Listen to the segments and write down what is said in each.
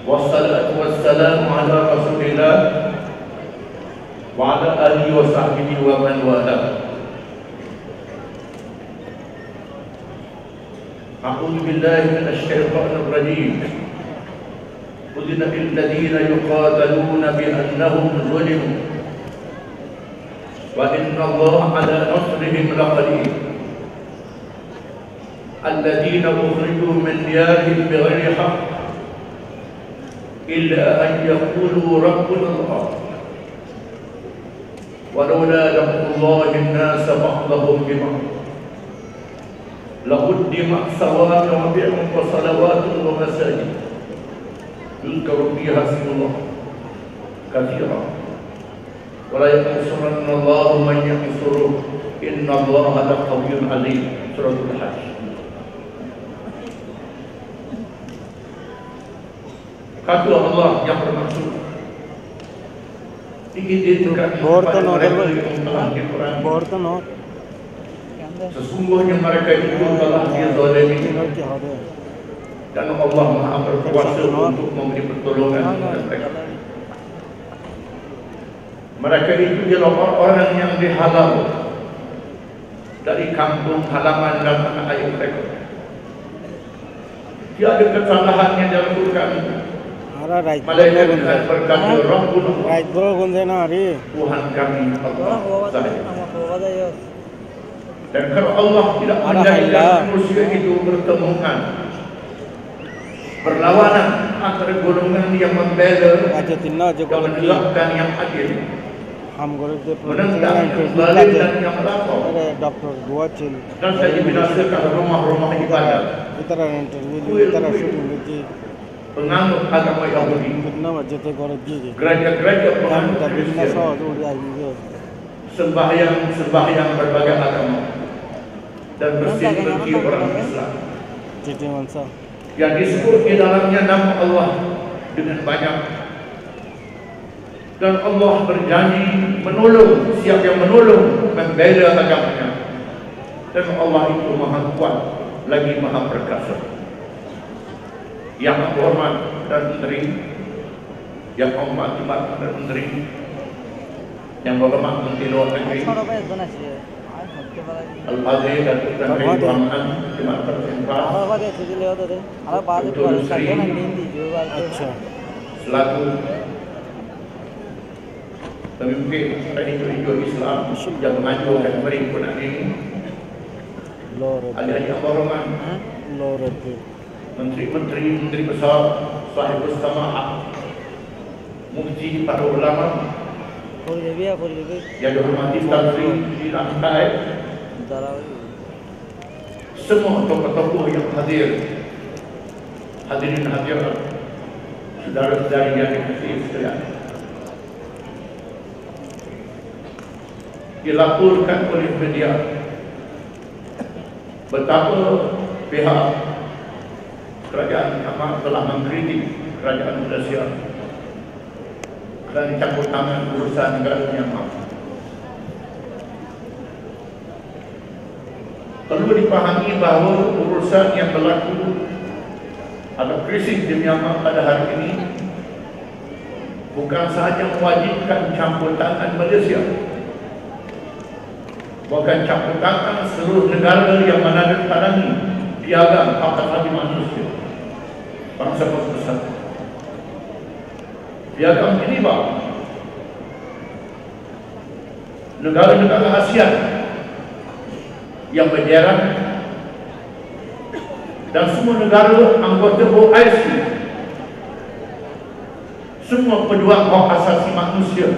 wassalatu wassalamu ala rasulillah wa ala alihi wa sahbihi wa man wala. A'udzu billahi minasy syaithanir rajim. Udina lil ladzina yuqataluna bi annahum zulimu wa inna Allaha ala nasrihim laqadir. Alladzina ukhriju min diyarihim bighairi haqq illa an yaqulu rabbuna Allah. ولولا دفع الله الناس بعضهم ببعض لهدم صوامع وبيع وصلوات ومساجد يذكر فيها اسم الله كثيرا ولا ينصرن الله من ينصره إن الله لقوي عليم. Surah Al-Hajj. Kata Allah yang bermaksud sesungguhnya mereka itu telah dizalimi dan Allah Maha berkuasa untuk memberi pertolongan kepada mereka. Mereka itu ialah orang yang dihalau dari kampung halaman dan tanah air mereka. Tiada kesalahan yang dilakukan malaikat dengan berkata Rabbuna Tuhan kami Allah sahaja. Dan kalau Allah tidak menjadikan manusia itu bertemukan berlawanan antara golongan yang membela dan menegakkan yang adil, menentang yang zalim dan yang lapor, dan saya dibinasakan rumah-rumah ibadah penganut agama Yahudi, gereja-gereja penganut Kristian, sembahyang berbagai agama, dan bersih-bersih orang Islam yang disebut di dalamnya nama Allah dengan banyak. Dan Allah berjanji menolong siapa yang menolong membela agamanya. Dan Allah itu Maha Kuat lagi Maha Perkasa. Yang hormat dan menteri, yang hormat dan menteri, yang hormat menteri luar negeri, Al-Hadi dan menteri keuangan, Jemaat Persimpah, Abdul selaku pemimpin radio Islam yang mengajukan perhimpunan ini, adik-adik yang hormat, menteri besar, sahib ustamah, mufti, para ulama yang dihormati Tantri di lantai, semua tokoh-tokoh yang hadir, hadirin hadirat, saudara-saudari yang dikasihi sekalian. Dilaporkan oleh media betapa pihak kerajaan Myanmar telah mengkritik kerajaan Malaysia dan campur tangan urusan negara Myanmar. Perlu dipahami bahawa urusan yang berlaku atau krisis di Myanmar pada hari ini bukan sahaja mewajibkan campur tangan Malaysia, bahkan campur tangan seluruh negara yang menandatangani piagam hak asasi manusia bangsa bersatu. Piagam ini negara-negara ASEAN yang berjiran dan semua negara anggota OIC, semua pejuang hak asasi manusia,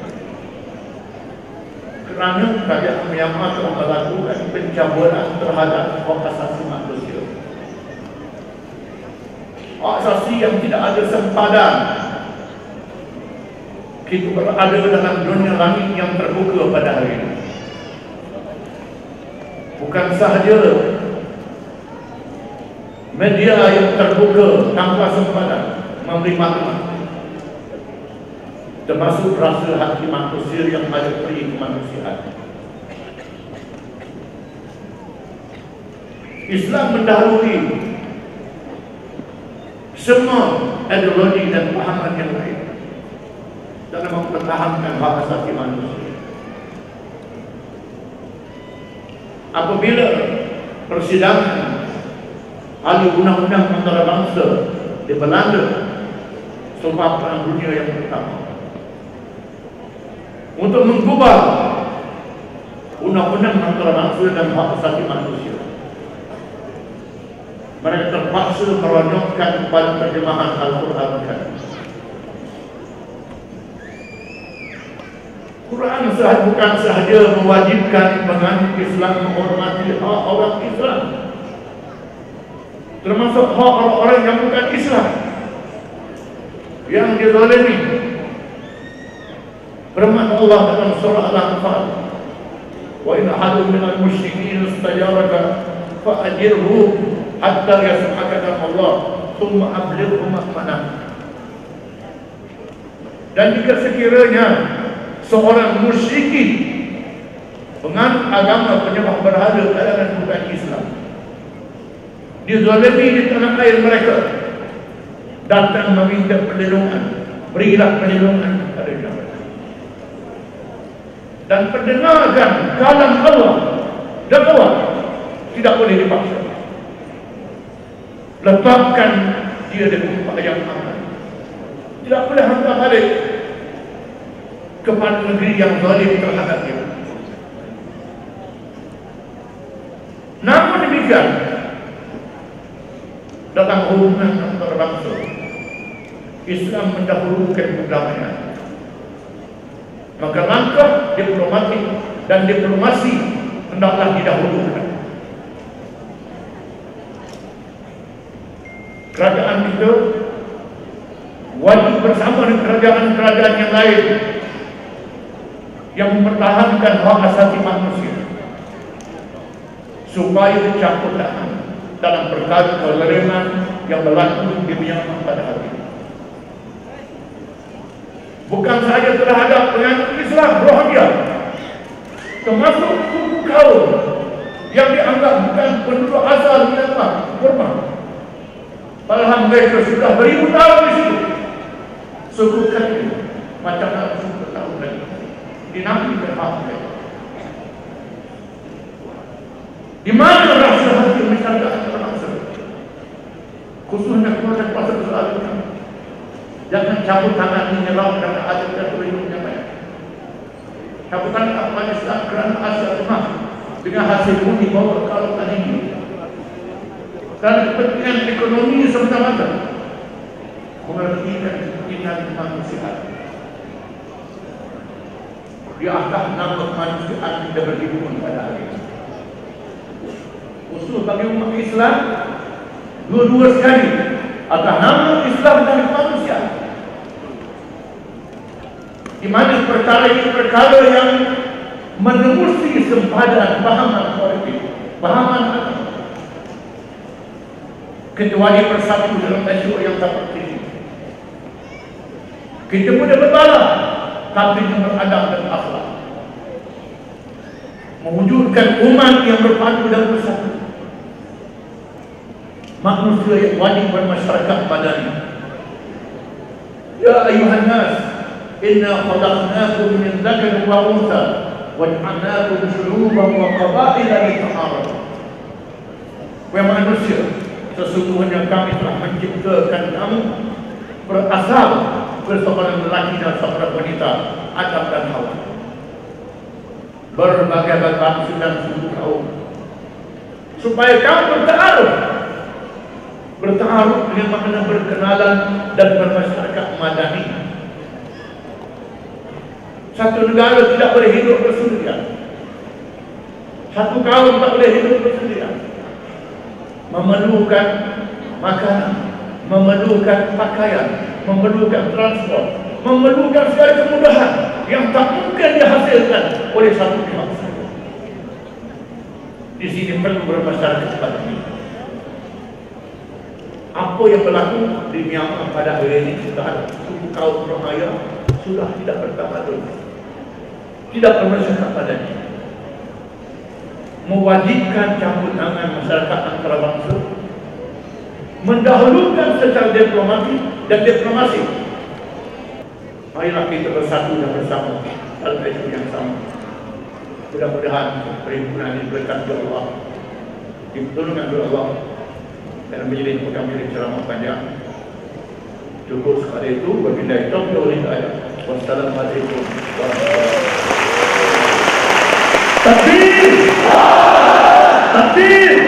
kerana kerajaan Myanmar telah melakukan pencabulan terhadap hak asasi manusia, hak asasi yang tidak ada sempadan. Kita berada dalam dunia langit yang terbuka pada hari ini. Bukan sahaja media yang terbuka tanpa sempadan memberi maklumat, termasuk rasa hati manusia yang ada peri kemanusiaan. Islam mendahului semua ideologi dan pahaman yang lain dalam mempertahankan hak asasi manusia. Apabila persidangan ahli undang-undang antarabangsa di Belanda selepas Perang Dunia yang pertama untuk mengubah undang-undang antarabangsa dan hak asasi manusia, mereka terpaksa merujuk kepada terjemahan Al-Quran. Quran bukan sahaja mewajibkan penganut Islam menghormati hak orang Islam, termasuk hak orang-orang yang bukan Islam yang dizalimi. Firman Allah dalam surah Al-Anfal, "Wa in ahadun minal musyrikin istajaraka fa'ajirhu hatta yasma'a kalam Allah thumma ablighu ma'manah." Dan jika sekiranya seorang musyrikin penganut agama penyembah berhala kalangan bukan Islam dizalimi di tanah air mereka, datang meminta perlindungan, berilah perlindungan kepada mereka dan perdengarkan kalam Allah dakwah, tidak boleh dipaksa. Letakkan dia di tempat yang aman, tidak boleh hantar balik kepada negeri yang zalim terhadap dia. Namun demikian, dalam hubungan antarabangsa, Islam mendahulukan perdamaian. Maka langkah diplomatik dan diplomasi hendaklah didahulukan. Kerajaan kita wajib bersama dengan kerajaan-kerajaan yang lain yang mempertahankan hak asasi manusia supaya campur tangan dalam perkara kezaliman yang berlaku di Myanmar pada hari ini. Bukan sahaja terhadap penganut Islam Rohingya, termasuk suku kaum yang dianggap bukan penduduk asal Myanmar, Burma. Padahal mereka sudah beribu tahun di situ. Suku kecil macam suku tahun lagi dinafikan hak mereka. Di mana rasa hati masyarakat terpaksa, khususnya kepada kuasa kesalahan? Jangan cabut tangan menyerang kerana ada terlindung yang banyak. Cabut tangan Afghanistan kerana asal rumah dengan hasil bumi bawa kalau tadi ini. Kerana kepentingan ekonomi semata-mata mengertikan kepentingan kemanusiaan. Di atas nama kemanusiaan kita berhimpun pada hari ini. Khusus bagi umat Islam, dua-dua sekali atas nama Islam dan kemanusiaan, di mana perkara ini perkara yang menemusi sempadan pahaman politik, pahaman agama, kecuali bersatu dalam isu yang tak penting. Kita boleh berbala, tapi beradab dan akhlak, mewujudkan umat yang berpadu dan bersatu, manusia yang wajib bermasyarakat padanya. Ya ayuhan nas, inna khalaqnakum min dzakarin wa untha wa ja'alnakum syu'uban wa qabaila lita'arafu. Wahai manusia, sesungguhnya kami telah menciptakan kamu berasal seorang lelaki dan seorang wanita, Adam dan Hawa, berbagai bangsa dan suku kaum, supaya kamu bertaaruf dengan makna berkenalan dan bermasyarakat madani. Satu negara tidak boleh hidup bersendirian, satu kaum tak boleh hidup bersendirian. Memerlukan makanan, memerlukan pakaian, memerlukan transport, memerlukan segala kemudahan yang tak mungkin dihasilkan oleh satu pihak saja. Di sini perlu bermasyarakat madani. Apa yang berlaku di Myanmar pada hari ini, sudah ada suku kaum Rohingya sudah tidak bertamadun, tidak bermasyarakat padanya, mewajibkan campur tangan masyarakat antarabangsa mendahulukan secara diplomasi dan diplomasi. Marilah kita bersatu dan bersama dalam isu yang sama. Mudah-mudahan perhimpunan ini berkat Allah, dipertolongan oleh Allah dalam menjadi mengambil ceramah panjang. Cukup sekali itu. Wabillahi taufiq wal hidayah. Wassalamualaikum warahmatullahi wabarakatuh. Takbir! Takbir!